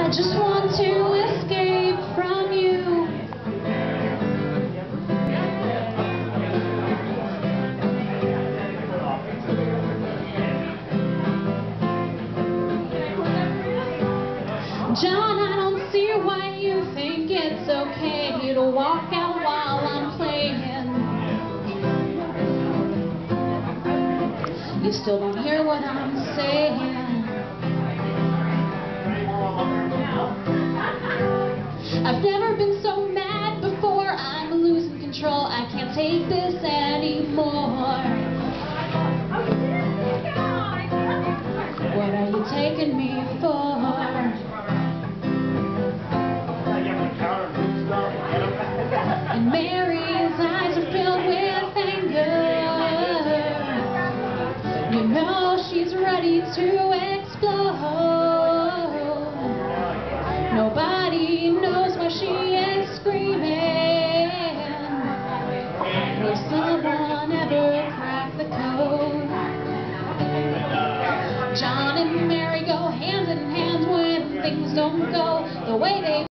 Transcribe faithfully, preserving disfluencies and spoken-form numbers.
I just want to escape from you. John, I don't see why you think it's okay to walk out while I'm playing. You still don't hear what I'm saying. I've never been so mad before. I'm losing control. I can't take this anymore. What are you taking me for? And Mary's eyes are filled with anger. You know she's ready to explode. Nobody knows why she is screaming. Will someone ever crack the code? John and Mary go hand in hand when things don't go the way they